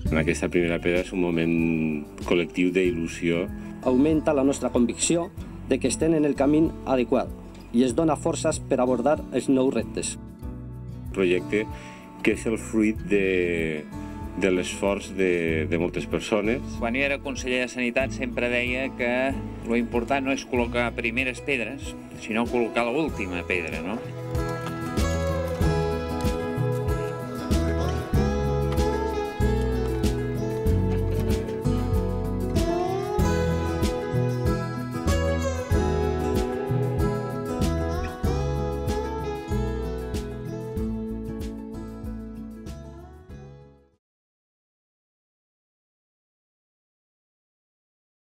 En aquesta primera pedra és un moment col·lectiu d'il·lusió. Augmenta la nostra convicció de que estem en el camí adequat i es dona forces per abordar els nous reptes. Un projecte que és el fruit de l'esforç de moltes persones. Quan jo era conseller de Sanitat sempre deia que lo important no és col·locar primeres pedres, sinó col·locar l'última pedra, no?